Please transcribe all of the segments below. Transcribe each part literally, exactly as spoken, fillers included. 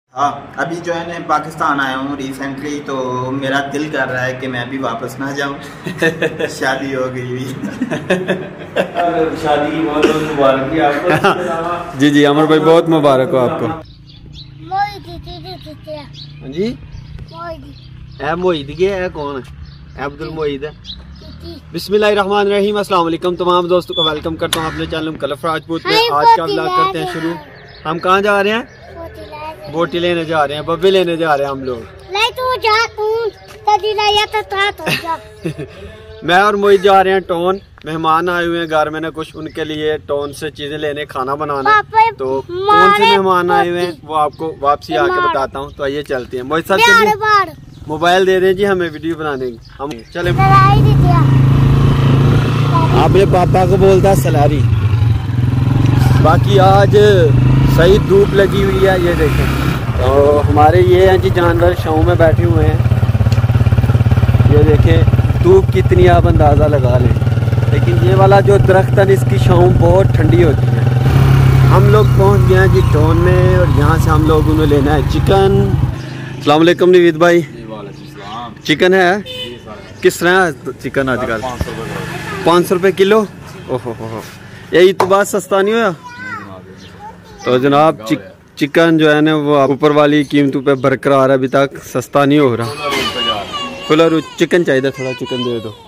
हाँ, अभी जो है ना पाकिस्तान आया हूँ रिसेंटली, तो मेरा दिल कर रहा है कि मैं भी वापस ना जाऊँ। शादी हो गई हुई। शादी की बहुत बहुत मुबारक आपको। जी जी अमर भाई बहुत मुबारक हो आपको। जी ए मोहिद के है कौन है? अब्दुल मोहिद है। बिस्मिल्लाहिर्रहमानिर्रहीम। अस्सलाम वालेकुम तमाम दोस्तों को वेलकम करता हूँ अपने चैनल कलफ राजपूत में। आज का व्लॉग करते हैं शुरू। हम कहाँ जा रहे हैं? बोटी लेने जा रहे हैं, बब्बे लेने जा रहे हैं हम लोग। तू जा, तू तो जा। मैं और मोहित जा रहे हैं टोन। मेहमान आए हुए हैं घर में ना कुछ, उनके लिए टोन से चीजें लेने, खाना बनाना। तो कौन से मेहमान आए हुए हैं वो आपको वापसी आके बताता हूँ। तो आइए चलते हैं। मोहित साहब चलिए, मोबाइल दे दें जी हमें वीडियो बनाने की। हम चले। आपने पापा को बोलता है सलारी। बाकी आज सही धूप लगी हुई है, ये देखें। तो हमारे ये हैं जी जानवर छाँव में बैठे हुए हैं। ये देखें धूप कितनी आप अंदाज़ा लगा लें। लेकिन ये वाला जो दरख्त है इसकी छाँव बहुत ठंडी होती है। हम लोग पहुंच गए हैं जी टोन में और यहाँ से हम लोगों ने लेना है चिकन। अस्सलाम वालेकुम नवीद भाई। चिकन है किस तरह है चिकन आजकल? पाँच सौ रुपये किलो। ओहो हो, यही तो बात सस्ता नहीं हुआ। तो जनाब चिक, चिकन जो है ना वो ऊपर वाली कीमतों पे बरकरार अभी तक सस्ता नहीं हो रहा। खुला रू चिकन चाहिए, थोड़ा चिकन दे दो।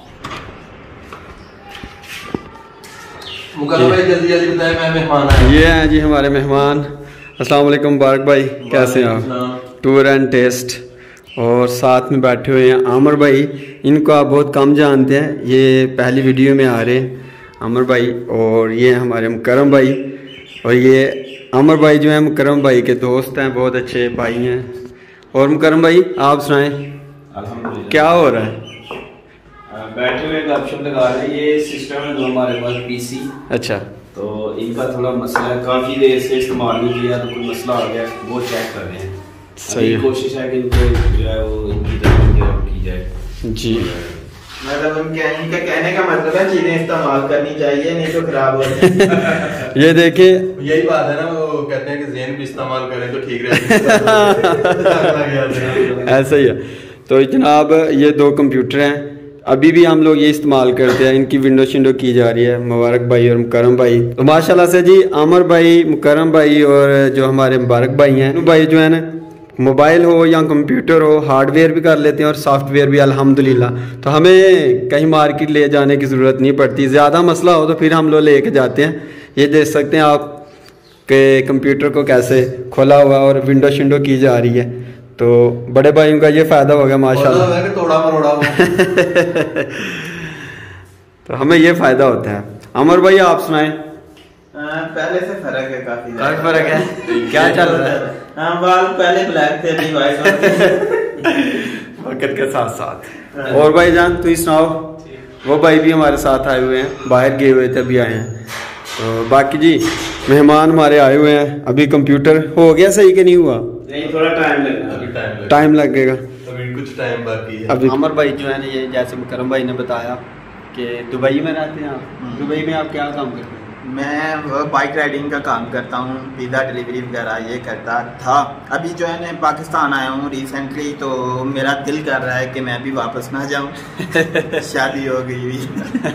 जल्दी जल्दी बताएं, मैं मेहमान आया। ये हैं जी हमारे मेहमान। अस्सलाम वालेकुम मुबारक भाई, कैसे हैं आप? Tour and taste. और साथ में बैठे हुए हैं आमर भाई। इनको आप बहुत कम जानते हैं, ये पहली वीडियो में आ रहे हैं आमर भाई। और ये हमारे मुकरम भाई। और ये आमर भाई जो है मुकरम भाई के दोस्त हैं, बहुत अच्छे भाई हैं। और मुकरम भाई आप सुनाएं अल्हम्दुलिल्लाह क्या हो रहा है? बैठे हुए गपशप लगा रहे हैं। ये सिस्टम है जो हमारे पास पीसी। अच्छा, तो इनका थोड़ा मसला है, काफ़ी देर से इस्तेमाल नहीं किया तो कोई मसला आ गया, वो चेक कर रहे हैं। सही कोशिश है कि इनको जो है वो इनकी तरफ की जाए जी। मतलब उनके इनके कहने का मतलब है चीजें इस्तेमाल करनी चाहिए, नहीं तो खराब हो जाए। ये देखिए यही बात है ना, वो कहते हैं कि ज़हन भी इस्तेमाल करें तो ठीक रहेगा। ऐसा ही है। तो जनाब ये दो कंप्यूटर हैं, अभी भी हम लोग ये इस्तेमाल करते हैं। इनकी विंडो शिंडो की जा रही है। मुबारक भाई और मुकरम भाई। तो माशाल्लाह से जी आमर भाई, मुकरम भाई और जो हमारे मुबारक भाई हैं, भाई जो है ना मोबाइल हो या कंप्यूटर हो, हार्डवेयर भी कर लेते हैं और सॉफ्टवेयर भी अल्हम्दुलिल्लाह। तो हमें कहीं मार्केट ले जाने की ज़रूरत नहीं पड़ती। ज़्यादा मसला हो तो फिर हम लोग लेके जाते हैं। ये देख सकते हैं आप के कंप्यूटर को कैसे खोला हुआ और विंडो शिंडो की जा रही है। तो बड़े भाइयों का ये फ़ायदा हो गया माशाल्लाह। तोड़ा मरोड़ा तो हमें ये फ़ायदा होता है। अमर भाई आप सुनाएं। पहले से फर्क है, काफी काफी फर्क है। क्या चल रहा है? हाँ, बाल पहले ब्लैक थे, अभी व्हाइट हो गए वक्त के साथ साथ। और भाई जान तू सुनाओ। वो भाई भी हमारे साथ आए हुए हैं, बाहर गए हुए थे अभी आए हैं। तो बाकी जी मेहमान हमारे आए हुए हैं। अभी कंप्यूटर हो गया सही कि नहीं हुआ? नहीं, थोड़ा टाइम लगेगा। टाइम लगेगा, अभी कुछ टाइम बाकी है। अभी अमर भाई जो है ना, ये जैसे मुकरम भाई ने बताया कि दुबई में रहते हैं आप। दुबई में आप क्या काम करते हैं? मैं बाइक राइडिंग का काम करता हूँ, पिज़्ज़ा डिलीवरी वगैरह ये करता था। अभी जो है ना पाकिस्तान आया हूँ रिसेंटली, तो मेरा दिल कर रहा है कि मैं भी वापस ना जाऊँ। शादी हो गई हुई।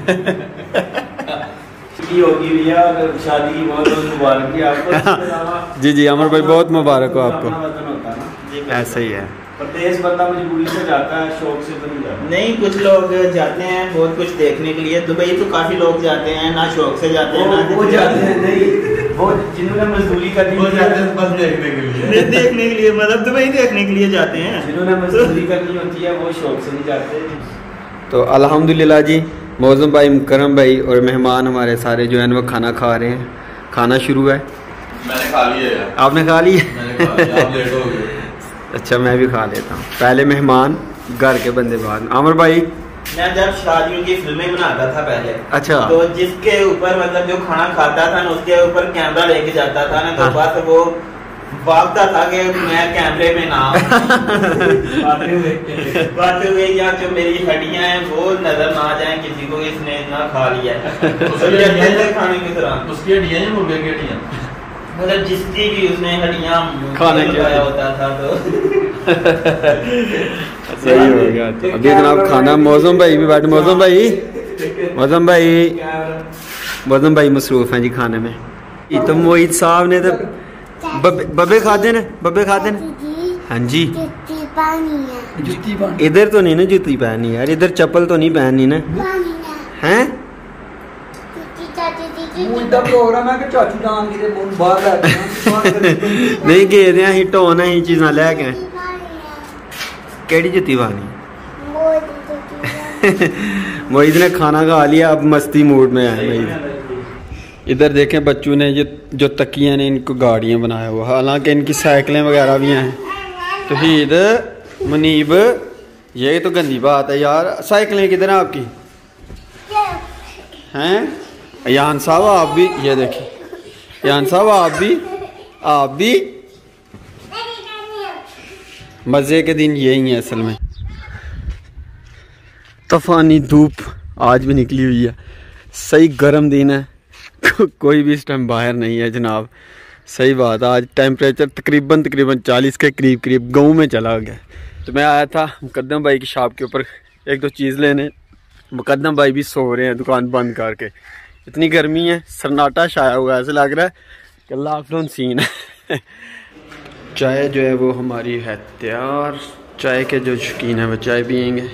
होगी भैया, शादी की बहुत बहुत मुबारक आपको। जी जी अमर भाई बहुत मुबारक हो आपको। ऐसा ही है। परदेश बंदा मजबूरी से जाता है, शौक से तो नहीं जाता। नहीं, कुछ लोग जाते हैं बहुत कुछ देखने के लिए। दुबई तो काफी लोग जाते हैं, ना शौक से जाते हैं, ना वो जाते हैं। नहीं, वो जिन्होंने मजदूरी करनी वो जाते हैं बस देखने के लिए। देखने के लिए मतलब दुबई देखने के लिए जाते हैं। जिन्होंने मजदूरी करनी होती है वो शौक से नहीं जाते। तो अल्हम्दुलिल्लाह जी मौज़ूम भाई, मुकरम भाई और मेहमान हमारे सारे जो है वो खाना खा रहे हैं। खाना शुरू है। मैंने खा लिया यार। आपने खा लिया? मैंने खा लिया, आप लेट हो गए। अच्छा मैं भी खा लेता हूँ। पहले मेहमान, घर के बंदे बाद। आमर भाई मैं जब शादियों की फिल्में बनाता था पहले, अच्छा, तो जिसके ऊपर मतलब जो खाना खाता था ना उसके ऊपर कैमरा लेके जाता था ना, तो हाँ। बस वो भागता था कि मैं कैमरे में ना बातें हुए बातें हुए या जो मेरी हड्डियां हैं वो नजर ना आ जाए किसी को, इसने ना खा लिया है खाने के दौरान। उसकी हड्डियां मुर्गे की हड्डियां मतलब जिसकी भी उसने हड्डियां खाने के लगाया होता था तो सही हो गया। अभी जनाब खाना मौसम भाई भी बैठे। मौसम भाई मौसम भाई मौसम भाई मसरूफ हैं जी खाने में। ये तो मोहित साहब ने तो बब्बे बब्बे खाते ना बब्बे खाते ना। हाँ जी जुत्ती इधर तो नहीं ना जूती पहननी यार, इधर चप्पल तो नहीं पहननी ना हैं। उल्टा प्रोग्राम है कि चाची दान की मुंह बाहर बैठे नहीं गए थे अं ढोन अं चीज़ा लैके केड़ी जुत्ती पानी। मोहित ने खाना खा लिया, अब मस्ती मूड में है मोहित। इधर देखें बच्चों ने जो जो तकियां ने इनको गाड़ियां बनाया हुआ, हालांकि इनकी साइकिलें वगैरह भी हैं। तौहीद मुनीब ये तो गंदी बात है यार, साइकिलें किधर हैं आपकी हैं। यान साहब आप भी ये देखिए, यान साहब आप भी आप भी मज़े के दिन यही है असल में। तूफानी धूप आज भी निकली हुई है, सही गर्म दिन है। को, कोई भी इस टाइम बाहर नहीं है जनाब। सही बात है, आज टेम्परेचर तकरीबन तकरीबन चालीस के करीब करीब गाँव में चला गया। तो मैं आया था मुकद्दम भाई की शॉप के ऊपर एक दो चीज़ लेने। मुकद्दम भाई भी सो रहे हैं दुकान बंद करके, इतनी गर्मी है, सन्नाटा छाया हुआ है, ऐसे लग रहा है कि लॉकडाउन सीन है। चाय जो है वो हमारी है तैयार। चाय के जो शौकीन है वो चाय पियेंगे।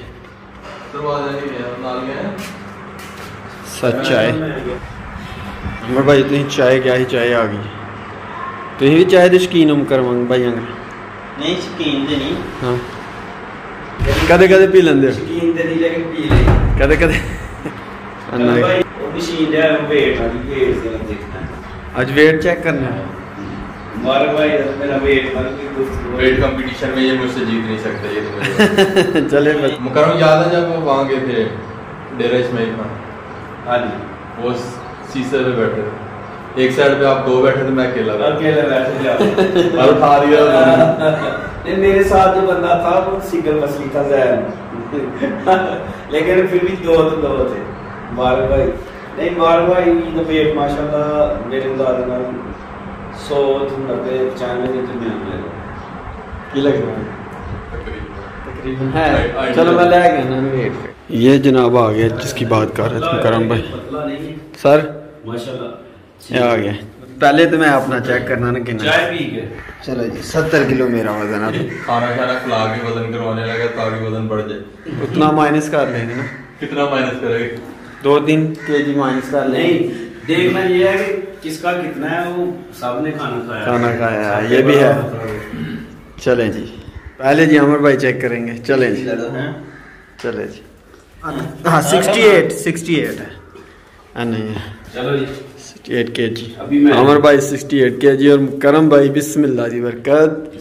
सच चाय अमर भाई तुम चाय क्या ही चाय आ गई। तुम भी चाय के शौकीन हो मुकरम भाई अंगर? नहीं शौकीन ते नहीं, हाँ कदे कदे पी लेंदे हो? शौकीन ते नहीं लेकिन पी ले कदे कदे। भाई वो मशीन है वेट वाली, वेट से देखना है। आज वेट चेक करना है। मार भाई मेरा वेट मतलब वेट कंपटीशन में ये मुझसे जीत नहीं सकते ये तो चले बस। मुकरम याद है जब वो वहाँ गए थे डेरा इस्माइल खान, हाँ जी वो शीशे पे बैठे थे, एक साइड पे आप दो बैठे थे, मैं अकेला था। अकेले बैठे थे और उठा दिया नहीं, मेरे साथ जो बंदा था वो सिंगल मछली था जैन लेकिन फिर भी दो तो दो थे। मार भाई नहीं मार भाई तो वेट माशाल्लाह मेरे अंदाजे नाल सौ नब्बे पचानवे के दरमियान ले की लग रहा है तकरीबन है। चलो मैं ले गया ना वेट। ये जनाब आ गया जिसकी बात कर रहे थे करम भाई सर माशाल्लाह, ये आ गया। पहले तो मैं अपना चेक करना ना कितना चाय पी के। चलो जी सत्तर किलो मेरा वजन है। खाना खाना खिला के वजन करवाने लगा ताकि वजन बढ़ जाए। उतना माइनस कर लेंगे ना। कितना माइनस करेंगे? दो तीन के जी माइनस कर लेंगे। नहीं देखना ये है कि किसका कितना है, वो सबने खाना खाया खाना खाया ये भी है। चलें जी पहले जी अमर भाई चेक करेंगे। चलें जी चले जी। हाँ सिक्सटी एट सिक्सटी एट है नहीं है। चलो जी सिक्सटी एट के जी अमर भाई सिक्सटी एट के जी और करम भाई बिस्मिल्लाह जी बरकत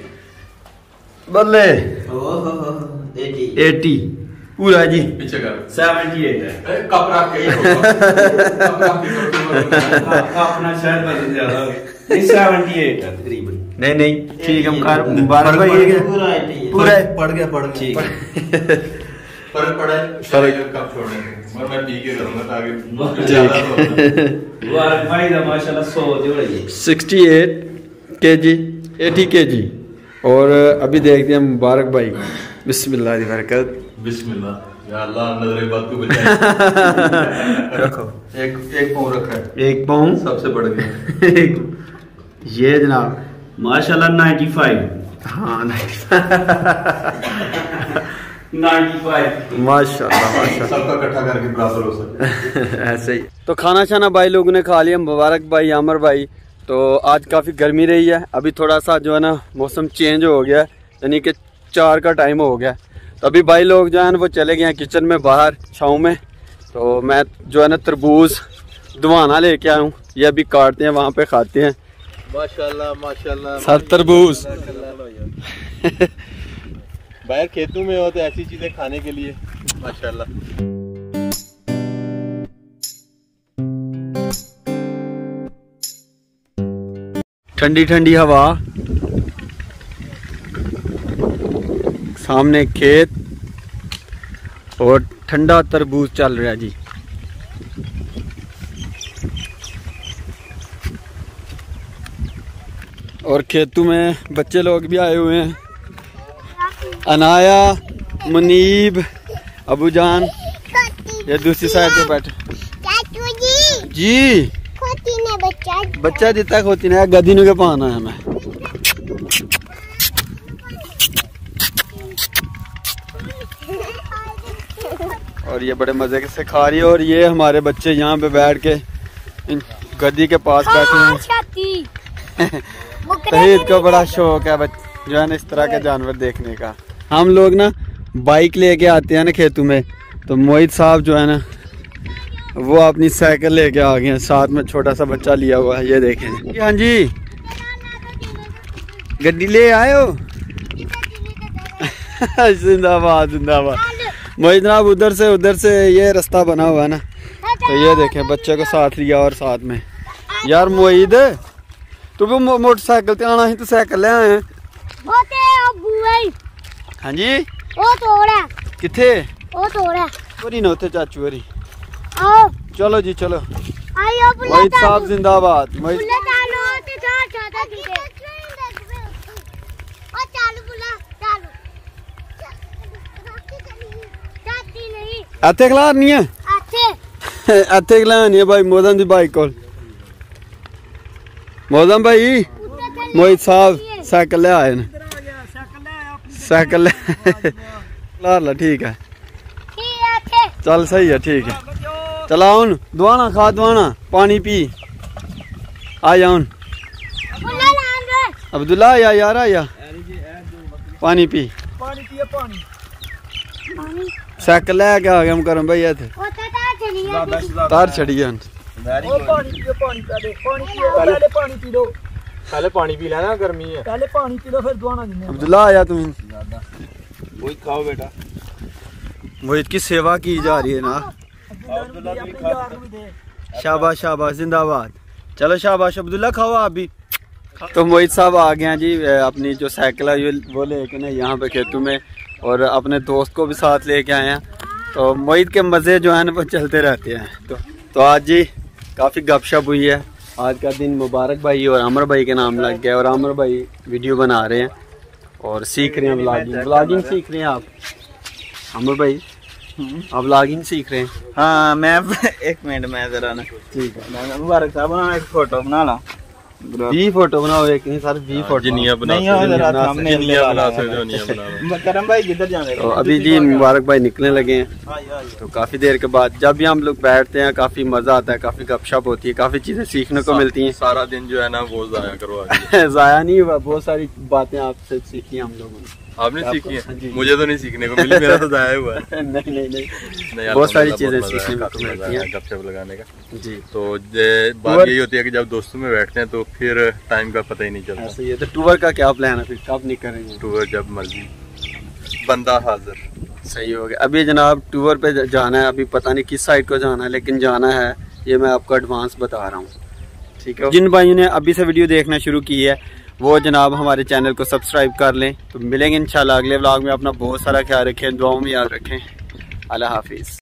बल्ले एटी पूरा जी पीछे कर सेवेंटी एट है। कप रख के कप रख के अपना शायद बदल ज्यादा नहीं सेवेंटी एट है तकरीबन। नहीं नहीं ठीक हम कर मुबारक भाई पूरा पूरा पड़ गया पड़ ठीक गया फर्क पड़ा है। फर्क कप छोड़ने और मैं पी के करूंगा ताकि मुबारक भाई दा माशाल्लाह सौ जोड़ा जी सिक्सटी एट के जी एटी के जी। और अभी देखते हैं मुबारक भाई बिस्मिल्लाह की बरकत। बिस्मिल्लाह या अल्लाह नजर बद को बचाए। रखो एक एक पाँव रखा है, एक पाउंड सबसे बढ़ गया। ये जनाब माशाल्लाह नाइन्टी फाइव। हाँ नाइन्टी फाइव माशाल्लाह माशाल्लाह सबका इकट्ठा करके बराबर हो सकता है। ऐसे ही। तो खाना शाना भाई लोगों ने खा लिया, मुबारक भाई आमर भाई। तो आज काफ़ी गर्मी रही है, अभी थोड़ा सा जो है ना मौसम चेंज हो गया, यानी कि चार का टाइम हो गया। तो अभी भाई लोग जो है ना वो चले गए हैं किचन में बाहर छाँव में। तो मैं जो है ना तरबूज दुआना लेके आया हूँ, ये अभी काटते हैं वहाँ पे खाते हैं। माशाल्लाह माशाल्लाह सर तरबूज बाहर खेतों में हो तो ऐसी चीजें खाने के लिए माशाल्लाह। ठंडी ठंडी हवा, सामने खेत और ठंडा तरबूज चल रहा है जी। और खेतों में बच्चे लोग भी आए हुए हैं। अनाया, मुनीब, अबू जान ये दूसरी साइड पे बैठे। जी बच्चा बच्चा देता खोती ने गदी के पाना है मैं। और ये बड़े मजे के से खा रही है। और ये हमारे बच्चे यहाँ पे बैठ के इन गद्दी के पास बैठे हैं। शहीद को बड़ा शौक है जो है ना इस तरह के जानवर देखने का। हम लोग ना बाइक लेके आते हैं ना खेतों में, तो मोहित साहब जो है ना वो अपनी साइकिल लेके आ गए हैं, साथ में छोटा सा बच्चा लिया हुआ है। ये देखें। हाँ जी गड्डी ले आए हो। जिंदाबाद जिंदाबाद। मोहित जनाब उधर से उधर से ये रास्ता बना हुआ है ना, तो ये देखें बच्चे को साथ लिया और साथ में। यार मोहित तू भी मोटरसाइकिल ते आना ही तो साइकिल ले आए। हाँ जी वो तोड़ा किथे वो तोड़ा पूरी ना उथे चाचू हरी। आओ चलो जी चलो। आयो मोहित साहब जिंदाबाद। मोहित इत्थे खलारनी है इत्थे खलारनी है भाई मोदम दी बाइक कोल। मोदम भाई मोहित साहब साइकिल ले आए न साइकिल ले खलार ला। ठीक है चल सही है ठीक है। चला उन दवाना खा दवाना पानी पी आ जा उन अब्दुल्ला या यार आया पानी पी साइकिल ले के आ गया हम करम भाई थे तार चढ़ी है। पहले पानी पी लेना गर्मी है। पहले पानी पी लो फिर दुआना देने। अब्दुल्ला आया तुम मोहित खाओ बेटा। मोहित की सेवा की जा रही है ना। शाबाश शाबाश जिंदाबाद। चलो शाबाश अब्दुल्ला खाओ आप भी। तो मोहित साहब आ गए हैं जी अपनी जो साइकिल है वो लेके ना यहाँ पे खेतों में, और अपने दोस्त को भी साथ लेके आए हैं। तो मोहित के मज़े जो है ना वो चलते रहते हैं। तो तो आज जी काफ़ी गपशप हुई है। आज का दिन मुबारक भाई और आमिर भाई के नाम लग गया, और आमिर भाई वीडियो बना रहे हैं और सीख रहे हैं व्लॉगिंग। व्लॉगिंग सीख रहे हैं आप आमिर भाई? आप व्लॉगिंग सीख रहे हैं? हाँ मैं एक मिनट में जरा ना। ठीक है मुबारक साहब बना एक फोटो बना ला। भी फोटो बनाओ एक नहीं सर भी फोटो नहीं हो जरा सामने बना सकते। करम भाई किधर जाने? तो अभी जी मुबारक भाई निकलने लगे हैं। तो काफी देर के बाद जब भी हम लोग बैठते हैं काफी मजा आता है, काफी गपशप होती है, काफी चीजें सीखने को मिलती हैं। सारा दिन जो है ना वो जाया करो। जाया नहीं हुआ, बहुत सारी बातें आपसे सीखी हम लोगों ने। आपने सीखी है? मुझे तो नहीं सीखने को मिली, मेरा तो जाया हुआ है। नहीं नहीं नहीं बहुत सारी चीजें सीखने को मिलती हैं गपशप लगाने का जी। तो बात यही होती है कि जब दोस्तों में बैठते हैं तो फिर टाइम का पता ही नहीं चलता। ऐसे ये तो टूर का क्या प्लान है फिर, कब निकलेंगे? टूर जब मर्जी, बंदा हाजिर। सही हो गया। अभी जनाब टूर पे जाना है, अभी पता नहीं किस साइड को जाना है, लेकिन जाना है ये मैं आपको एडवांस बता रहा हूँ। ठीक है, जिन भाइयों ने अभी से वीडियो देखना शुरू की है वो जनाब हमारे चैनल को सब्सक्राइब कर लें। तो मिलेंगे इंशाल्लाह अगले व्लॉग में। अपना बहुत सारा ख्याल रखें, दुआओं में याद रखें। अल्लाह हाफिज़।